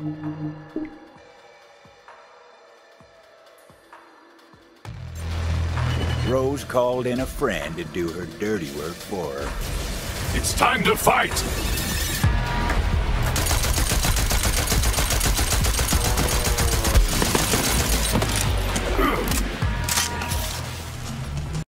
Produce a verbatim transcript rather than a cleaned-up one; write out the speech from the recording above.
Rose called in a friend to do her dirty work for her. It's time to fight!